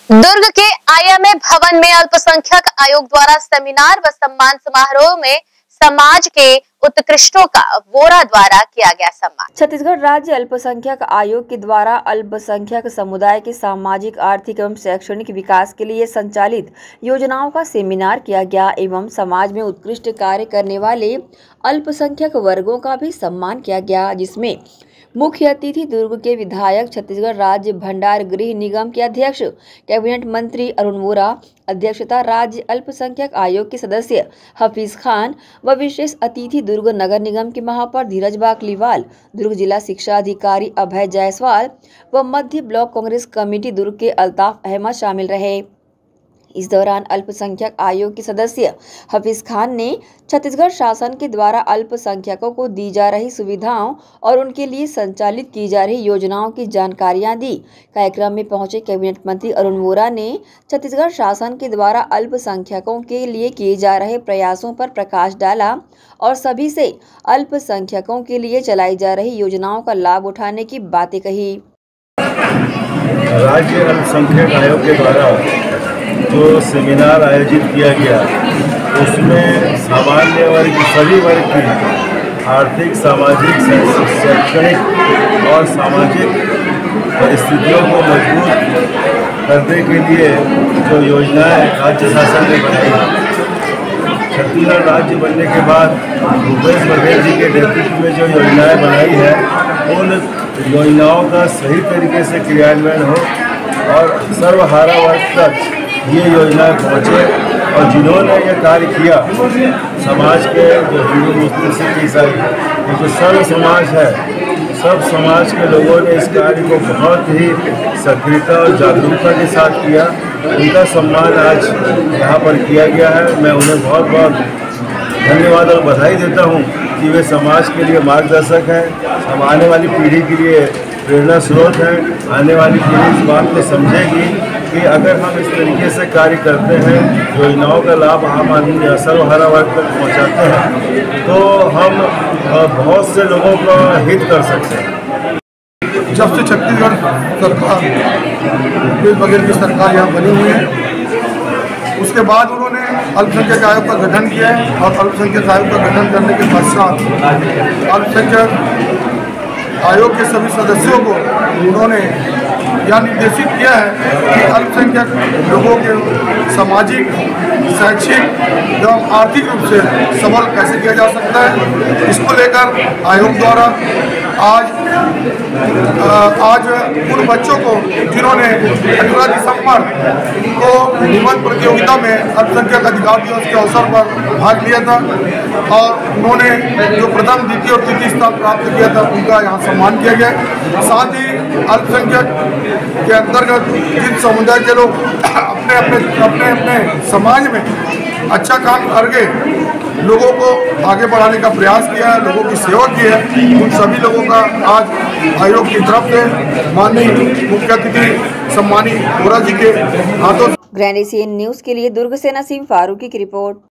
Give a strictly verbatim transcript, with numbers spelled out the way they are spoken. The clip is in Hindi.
दुर्ग के आई एम ए भवन में अल्पसंख्यक आयोग द्वारा सेमिनार व सम्मान समारोह में समाज के उत्कृष्टों का वोरा द्वारा किया गया सम्मान। छत्तीसगढ़ राज्य अल्पसंख्यक आयोग के द्वारा अल्पसंख्यक समुदाय के सामाजिक, आर्थिक एवं शैक्षणिक विकास के लिए संचालित योजनाओं का सेमिनार किया गया एवं समाज में उत्कृष्ट कार्य करने वाले अल्पसंख्यक वर्गों का भी सम्मान किया गया, जिसमें मुख्य अतिथि दुर्ग के विधायक, छत्तीसगढ़ राज्य भंडार गृह निगम के अध्यक्ष, कैबिनेट मंत्री अरुण वोरा, अध्यक्षता राज्य अल्पसंख्यक आयोग के सदस्य हफीज खान व विशेष अतिथि दुर्ग नगर निगम के महापौर धीरज बाकलीवाल, दुर्ग जिला शिक्षा अधिकारी अभय जायसवाल व मध्य ब्लॉक कांग्रेस कमेटी दुर्ग के अल्ताफ अहमद शामिल रहे। इस दौरान अल्पसंख्यक आयोग के सदस्य हफीज खान ने छत्तीसगढ़ शासन के द्वारा अल्पसंख्यकों को दी जा रही सुविधाओं और उनके लिए संचालित की जा रही योजनाओं की जानकारियां दी। कार्यक्रम में पहुंचे कैबिनेट मंत्री अरुण वोरा ने छत्तीसगढ़ शासन के द्वारा अल्पसंख्यकों के लिए किए जा रहे प्रयासों पर प्रकाश डाला और सभी से अल्पसंख्यकों के लिए चलाई जा रही योजनाओं का लाभ उठाने की बातें कही। राज्य अल्पसंख्यक आयोग के द्वारा जो सेमिनार आयोजित किया गया उसमें सामान्य वर्ग सभी वर्ग की आर्थिक, सामाजिक, शैक्षणिक और सामाजिक परिस्थितियों को मजबूत करने के लिए जो योजनाएं राज्य शासन ने बनाई, छत्तीसगढ़ राज्य बनने के बाद भूपेश बघेल जी के नेतृत्व में जो योजनाएं बनाई है उन योजनाओं का सही तरीके से क्रियान्वयन हो और सर्वहारा वर्ग तक ये योजनाएं पहुँचे और जिन्होंने ये कार्य किया, समाज के जो हिंदू, मुस्लिम, सिख, ईसाई, ये जो सर्व समाज है, सब समाज के लोगों ने इस कार्य को बहुत ही सक्रियता और जागरूकता के साथ किया। उनका सम्मान आज यहाँ पर किया गया है। मैं उन्हें बहुत बहुत धन्यवाद और बधाई देता हूँ कि वे समाज के लिए मार्गदर्शक हैं, हम आने वाली पीढ़ी के लिए प्रेरणा स्रोत हैं। आने वाली पीढ़ी इस बात को समझेगी कि अगर हम इस तरीके से कार्य करते हैं, योजनाओं का लाभ आम आदमी सर्वहारा वर्ग तक पहुँचाते हैं, तो हम बहुत से लोगों का हित कर सकते हैं। जब से छत्तीसगढ़ सरकार, भूपेश बघेल की सरकार यहाँ बनी हुई है, उसके बाद उन्होंने अल्पसंख्यक आयोग का गठन किया है और अल्पसंख्यक आयोग का गठन करने के पश्चात अल्पसंख्यक आयोग के सभी सदस्यों को उन्होंने यह निर्देशित किया है कि अल्पसंख्यक लोगों के सामाजिक, शैक्षिक एवं आर्थिक रूप से सबल कैसे किया जा सकता है। इसको लेकर आयोग द्वारा आज आज उन बच्चों को जिन्होंने अठारह दिसंबर को निबंध प्रतियोगिता में अल्पसंख्यक अधिकार दिवस के अवसर पर भाग लिया था और उन्होंने जो प्रथम, द्वितीय और तृतीय स्थान प्राप्त किया था, उनका यहाँ सम्मान किया गया। साथ ही अल्पसंख्यक के अंतर्गत जिन समुदाय के लोग अपने अपने अपने अपने समाज में अच्छा काम करके लोगों को आगे बढ़ाने का प्रयास किया है, लोगों की सेवा की है, उन सभी लोगों का आज आयोग की तरफ से माननीय मुख्य अतिथि सम्मानी वोरा जी के हाथों। ग्रैंड एशियन न्यूज़ के लिए दुर्ग से नसीम फारूकी की रिपोर्ट।